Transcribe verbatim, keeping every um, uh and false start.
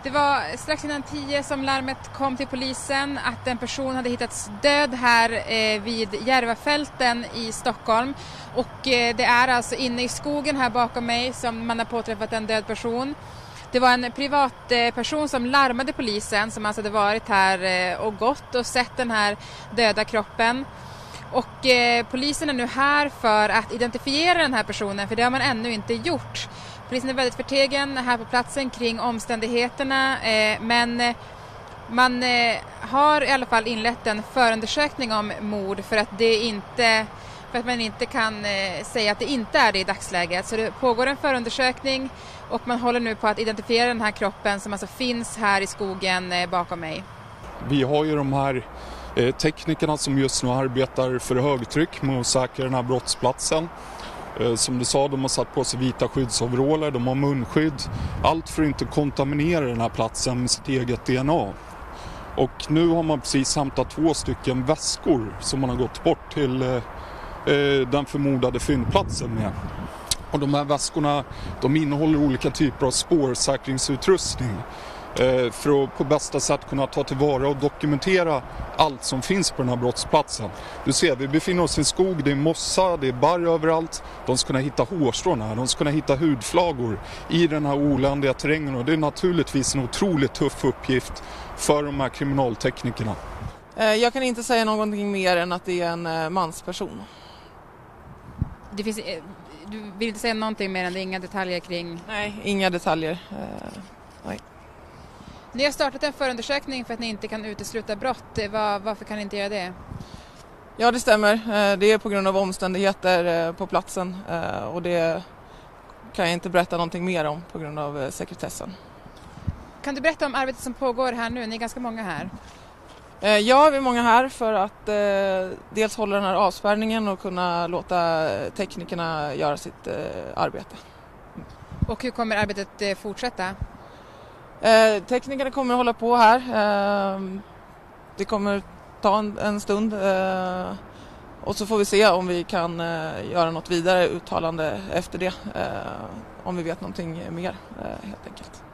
Det var strax innan tio som larmet kom till polisen att en person hade hittats död här eh, vid Järvafälten i Stockholm. Och eh, det är alltså inne i skogen här bakom mig som man har påträffat en död person. Det var en privatperson som larmade polisen som alltså hade varit här och gått och sett den här döda kroppen. Och eh, polisen är nu här för att identifiera den här personen, för det har man ännu inte gjort. Polisen är väldigt förtegen här på platsen kring omständigheterna, eh, men man eh, har i alla fall inlett en förundersökning om mord för att, det inte, för att man inte kan eh, säga att det inte är det i dagsläget. Så det pågår en förundersökning och man håller nu på att identifiera den här kroppen som alltså finns här i skogen eh, bakom mig. Vi har ju de här eh, teknikerna som just nu arbetar för högtryck med att säkra den här brottsplatsen. Eh, som du sa, de har satt på sig vita skyddsoveraller, de har munskydd. Allt för att inte kontaminera den här platsen med sitt eget D N A. Och nu har man precis hämtat två stycken väskor som man har gått bort till eh, den förmodade fyndplatsen med. Och de här väskorna, de innehåller olika typer av spårsäkringsutrustning eh, för att på bästa sätt kunna ta tillvara och dokumentera allt som finns på den här brottsplatsen. Du ser, vi befinner oss i en skog, det är mossa, det är barr överallt. De ska kunna hitta hårstrån här, de ska kunna hitta hudflagor i den här oländiga terrängen. Och det är naturligtvis en otroligt tuff uppgift för de här kriminalteknikerna. Jag kan inte säga någonting mer än att det är en mansperson. Det finns... Du vill inte säga någonting mer än det, inga detaljer kring... Nej, inga detaljer. Uh, nej. Ni har startat en förundersökning för att ni inte kan utesluta brott. Var, varför kan ni inte göra det? Ja, det stämmer. Uh, det är på grund av omständigheter uh, på platsen. Uh, och det kan jag inte berätta någonting mer om på grund av uh, sekretessen. Kan du berätta om arbetet som pågår här nu? Ni är ganska många här. Ja, vi är många här för att eh, dels hålla den här avspärrningen och kunna låta teknikerna göra sitt eh, arbete. Och hur kommer arbetet eh, fortsätta? Eh, teknikerna kommer att hålla på här. Eh, det kommer ta en, en stund eh, och så får vi se om vi kan eh, göra något vidare uttalande efter det. Eh, om vi vet någonting mer eh, helt enkelt.